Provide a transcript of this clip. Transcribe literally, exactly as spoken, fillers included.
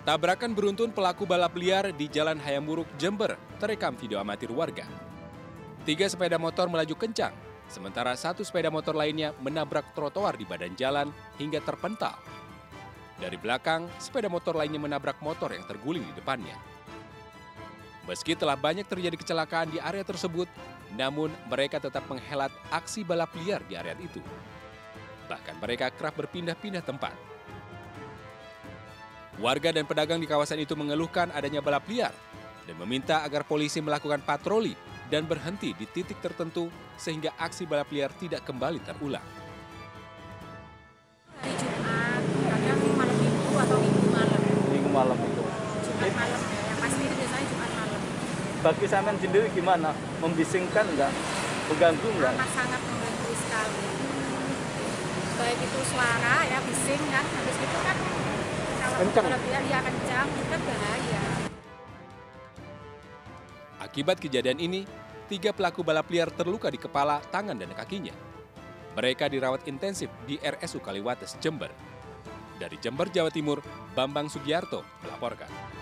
Tabrakan beruntun pelaku balap liar di Jalan Hayamuruk, Jember, terekam video amatir warga. Tiga sepeda motor melaju kencang, sementara satu sepeda motor lainnya menabrak trotoar di badan jalan hingga terpental. Dari belakang, sepeda motor lainnya menabrak motor yang terguling di depannya. Meski telah banyak terjadi kecelakaan di area tersebut, namun mereka tetap menghelat aksi balap liar di area itu. Bahkan mereka kerap berpindah-pindah tempat. Warga dan pedagang di kawasan itu mengeluhkan adanya balap liar dan meminta agar polisi melakukan patroli dan berhenti di titik tertentu sehingga aksi balap liar tidak kembali terulang. Hari Jumat, kadang malam minggu atau minggu malam. Minggu malam itu. Jumat malam ya, yang pasti itu biasanya Jumat malam. Bagi sampean sendiri gimana? Membisingkan enggak? Mengganggu enggak? Amat sangat mengganggu sekali. Baik itu suara ya, bising kan, habis itu kan kalau Kencang. balap liar ya kencang, itu kan bahaya. Akibat kejadian ini, tiga pelaku balap liar terluka di kepala, tangan, dan kakinya. Mereka dirawat intensif di R S U Kaliwates, Jember. Dari Jember, Jawa Timur, Bambang Sugiarto melaporkan.